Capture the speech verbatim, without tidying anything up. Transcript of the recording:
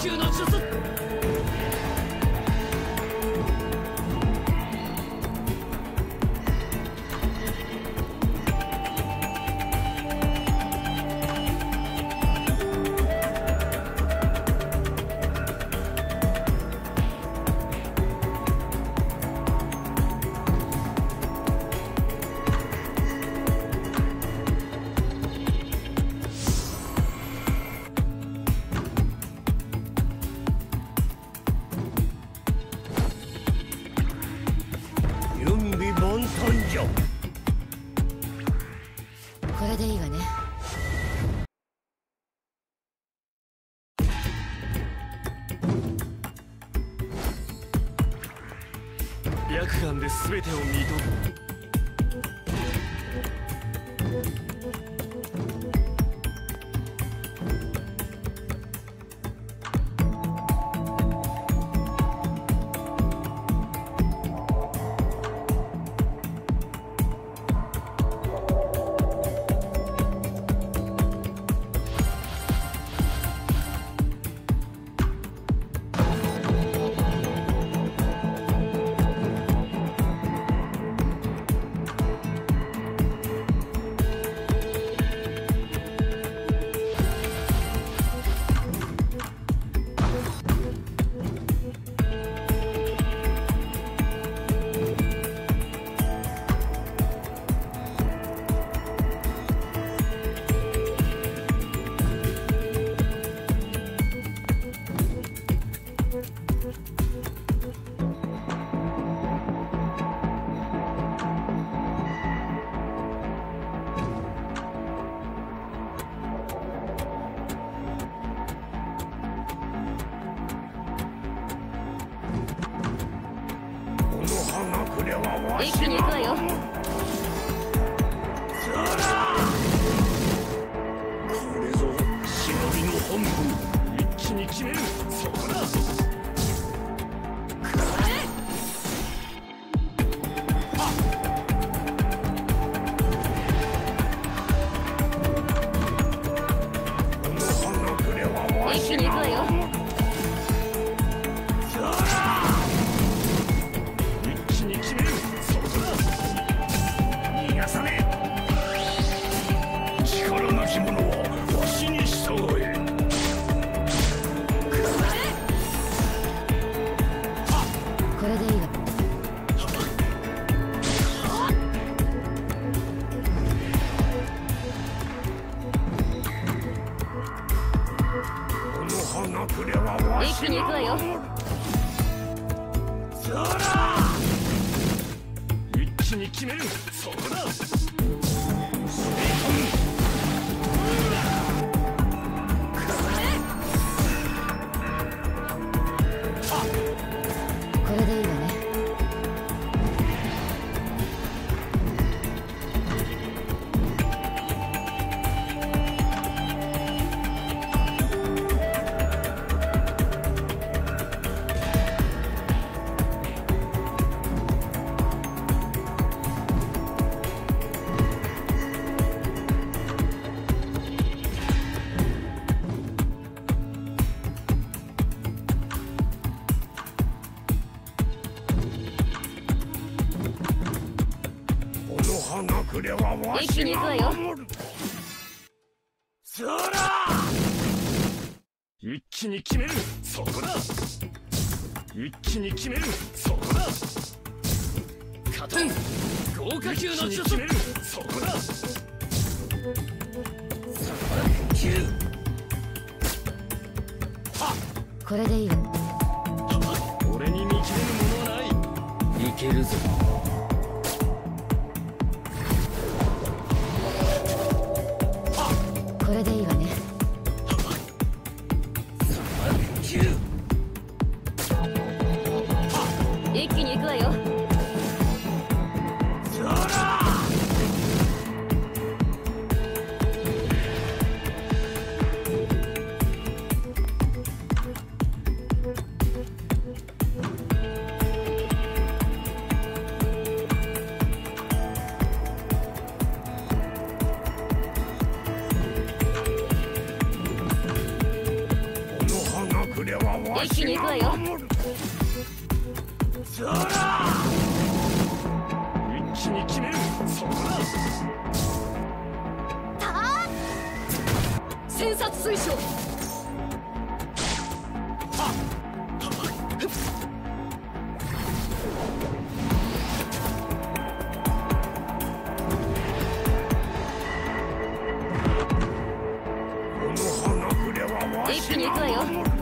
級の術。 これでいいわね。 白眼で全てを見とる。 一気に行くわよ。 これぞ忍びの本分。一気に決める。そこだ。 一気に行くわよ。一気に行くわよ。 一気に決める。そこだ。 これでいいわね。一気に行くわよ。 一気に決める。そこだ。一気に決める。そこだ。カトン豪華級の術。決める。そこだ。 これでいいわ。 俺に見切れるものはない。いけるぞ。 これでいいわね。一気に行くわよ。 くれはわ一気にしが行くわよ。 守る。そら一気に決める。そこだ。 戦殺推奨。 この花くれはわ一気にしが行くわよ。 守る。